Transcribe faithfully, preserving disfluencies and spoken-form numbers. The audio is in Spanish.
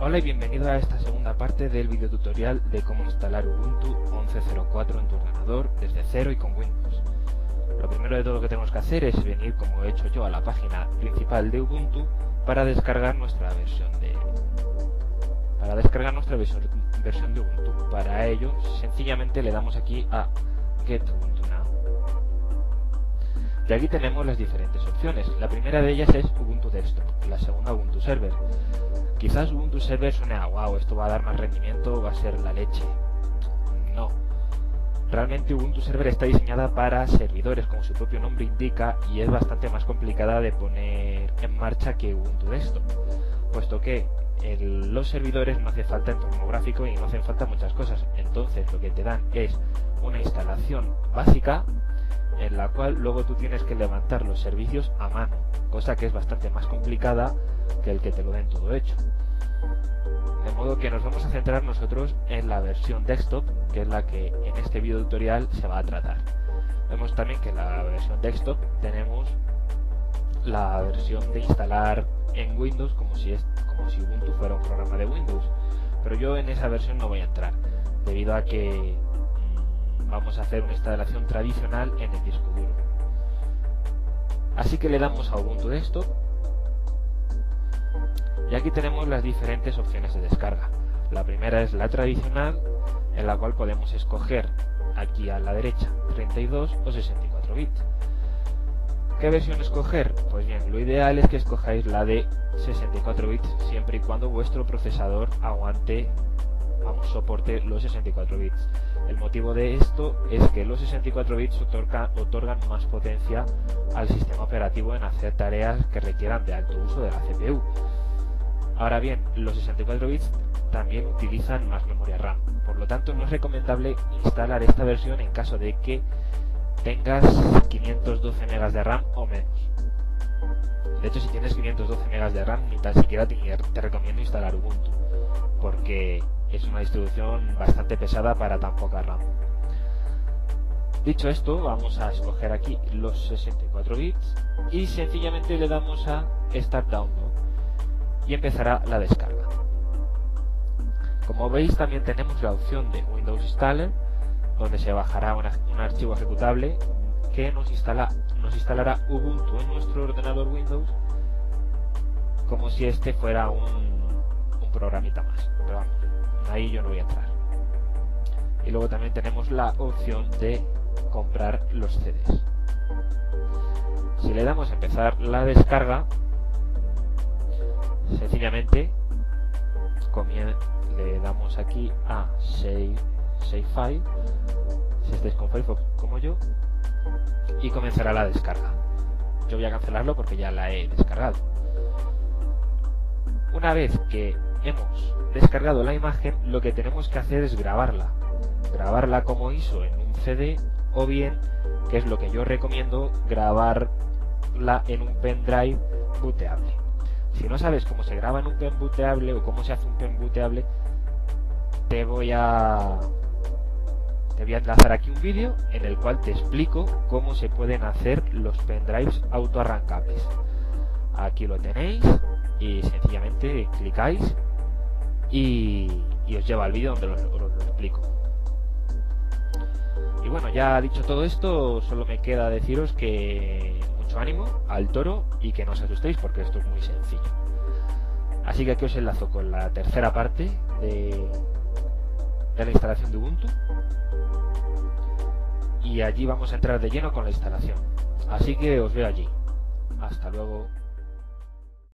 Hola y bienvenido a esta segunda parte del video tutorial de cómo instalar Ubuntu once punto cero cuatro en tu ordenador desde cero y con Windows. Lo primero de todo que tenemos que hacer es venir, como he hecho yo, a la página principal de Ubuntu para descargar nuestra versión de para descargar nuestra versión, versión de Ubuntu. Para ello, sencillamente le damos aquí a Get Ubuntu Now. Y aquí tenemos las diferentes opciones. La primera de ellas es Ubuntu Desktop, la segunda Ubuntu Server. Quizás Ubuntu Server suene a wow, esto va a dar más rendimiento, va a ser la leche. No. Realmente Ubuntu Server está diseñada para servidores, como su propio nombre indica, y es bastante más complicada de poner en marcha que Ubuntu Desktop, puesto que en los servidores no hace falta entorno gráfico y no hacen falta muchas cosas. Entonces lo que te dan es una instalación básica en la cual luego tú tienes que levantar los servicios a mano, cosa que es bastante más complicada que el que te lo den todo hecho. De modo que nos vamos a centrar nosotros en la versión desktop, que es la que en este video tutorial se va a tratar. Vemos también que en la versión desktop tenemos la versión de instalar en Windows, como si, es, como si Ubuntu fuera un programa de Windows, pero yo en esa versión no voy a entrar, debido a que mmm, vamos a hacer una instalación tradicional en el disco duro. Así que le damos a Ubuntu Desktop. Y aquí tenemos las diferentes opciones de descarga. La primera es la tradicional, en la cual podemos escoger aquí a la derecha treinta y dos o sesenta y cuatro bits. ¿Qué versión escoger? Pues bien, lo ideal es que escojáis la de sesenta y cuatro bits siempre y cuando vuestro procesador aguante, vamos, soporte los sesenta y cuatro bits. El motivo de esto es que los sesenta y cuatro bits otorga, otorgan más potencia al sistema operativo en hacer tareas que requieran de alto uso de la C P U. Ahora bien, los sesenta y cuatro bits también utilizan más memoria RAM, por lo tanto no es recomendable instalar esta versión en caso de que tengas quinientos doce megas de RAM o menos. De hecho, si tienes quinientos doce megas de RAM, ni tan siquiera te, te recomiendo instalar Ubuntu, porque es una distribución bastante pesada para tan poca RAM. Dicho esto, vamos a escoger aquí los sesenta y cuatro bits y sencillamente le damos a Start Download y empezará la descarga. Como veis, también tenemos la opción de Windows Installer, donde se bajará una, un archivo ejecutable que nos, instala, nos instalará Ubuntu en nuestro ordenador Windows, como si este fuera un, un programita más. Pero vamos, ahí yo no voy a entrar. Y luego también tenemos la opción de comprar los C Ds. Si le damos a empezar la descarga, sencillamente le damos aquí a Save, save File, si estáis con Firefox como yo, y comenzará la descarga. Yo voy a cancelarlo porque ya la he descargado. Una vez que hemos descargado la imagen, lo que tenemos que hacer es grabarla. Grabarla como I S O en un C D, o bien, que es lo que yo recomiendo, grabarla en un pendrive booteable. Si no sabes cómo se graba en un pen booteable o cómo se hace un pen booteable, te voy a te voy a enlazar aquí un vídeo en el cual te explico cómo se pueden hacer los pendrives autoarrancables. Aquí lo tenéis y sencillamente clicáis y, y os lleva al vídeo donde os lo, lo explico. Y bueno, ya dicho todo esto, solo me queda deciros que mucho ánimo al toro y que no os asustéis, porque esto es muy sencillo. Así que aquí os enlazo con la tercera parte de, de la instalación de Ubuntu, y allí vamos a entrar de lleno con la instalación. Así que os veo allí. Hasta luego.